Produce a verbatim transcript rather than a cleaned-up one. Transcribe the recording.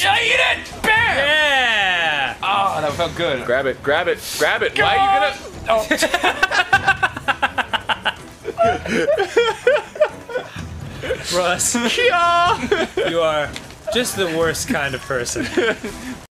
Yeah, eat it! Bam! Yeah! Oh, that felt good. Grab it, grab it, grab it. Why are you gonna? Oh. Russ, you are just the worst kind of person.